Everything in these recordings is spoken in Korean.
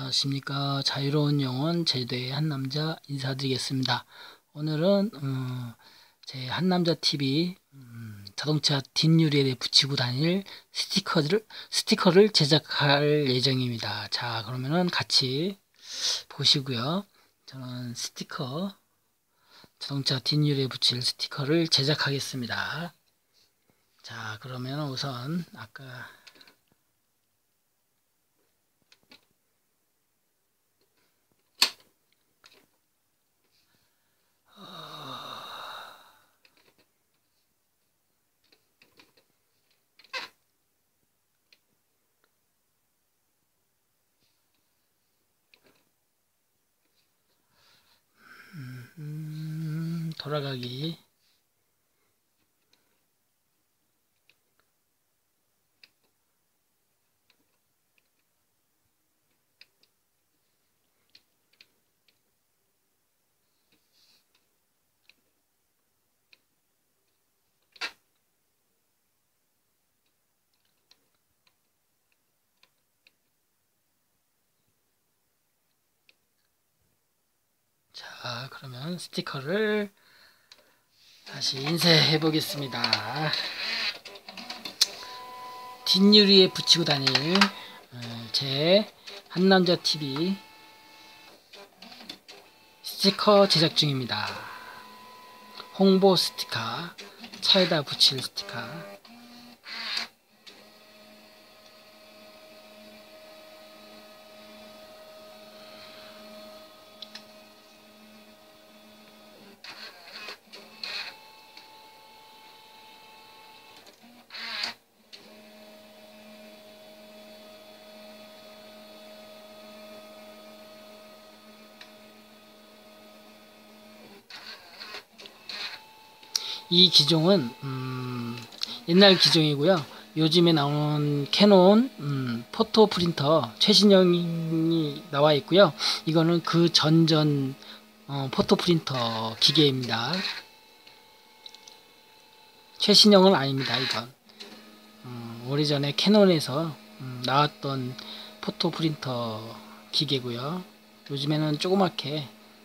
안녕하십니까. 자유로운 영혼 제도의 한남자 인사드리겠습니다. 오늘은 제 한남자 TV 자동차 뒷유리에 붙이고 다닐 스티커를 제작할 예정입니다. 자, 그러면은 같이 보시고요. 저는 자동차 뒷유리에 붙일 스티커를 제작하겠습니다. 자, 그러면 우선 아까 돌아가기. 자, 그러면 스티커를 다시 인쇄해 보겠습니다. 뒷유리에 붙이고 다닐 제 한남자 TV 스티커 제작 중입니다. 홍보 스티커, 차에다 붙일 스티커. 이 기종은 옛날 기종이고요. 요즘에 나오는 캐논 포토 프린터 최신형이 나와 있고요. 이거는 그 전전 포토 프린터 기계입니다. 최신형은 아닙니다. 이건 오래전에 캐논에서 나왔던 포토 프린터 기계고요. 요즘에는 조그맣게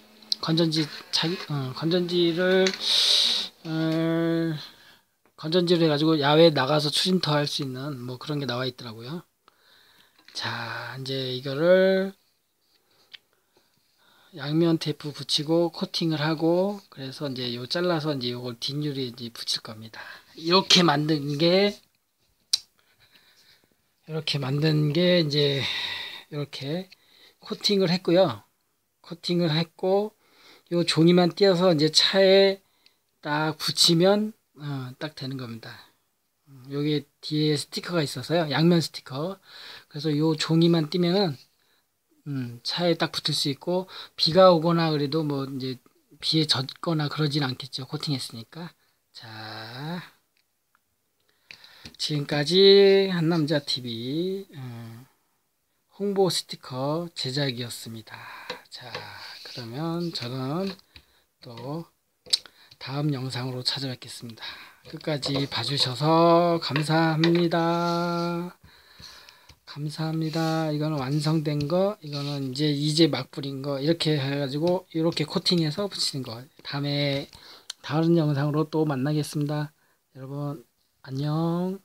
건전지를 해가지고 야외에 나가서 프린터 할 수 있는 뭐 그런 게 나와 있더라고요. 자, 이제 이거를 양면 테이프 붙이고 코팅을 하고, 그래서 이제 요 잘라서 이제 요걸 뒷유리에 이제 붙일 겁니다. 이렇게 만든 게 이제 이렇게 코팅을 했고요. 코팅을 했고, 요 종이만 띄어서 이제 차에 딱 붙이면 딱 되는 겁니다. 여기 뒤에 스티커가 있어서요. 양면 스티커. 그래서 요 종이만 띄면은 차에 딱 붙을 수 있고, 비가 오거나 그래도 뭐 이제 비에 젖거나 그러진 않겠죠. 코팅했으니까. 자, 지금까지 한남자 TV 홍보 스티커 제작이었습니다. 자, 그러면 저는 또 다음 영상으로 찾아뵙겠습니다. 끝까지 봐주셔서 감사합니다. 감사합니다. 이거는 완성된 거, 이거는 이제 막 뿌린 거, 이렇게 해가지고 이렇게 코팅해서 붙이는 거. 다음에 다른 영상으로 또 만나겠습니다. 여러분 안녕.